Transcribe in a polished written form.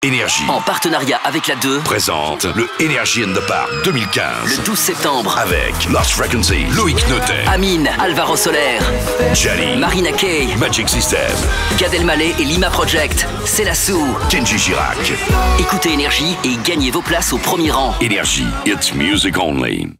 Énergie, en partenariat avec la 2, présente le Energy in the Park 2015. le 12 septembre. Avec Lost Frequencies, Loïc Notet, Amine, Alvaro Soler, Jali, Marina Kaye, Magic System, Gad Elmaleh et Lima Project, Célassou, Kenji Girac. Écoutez Énergie et gagnez vos places au premier rang. Énergie, it's music only.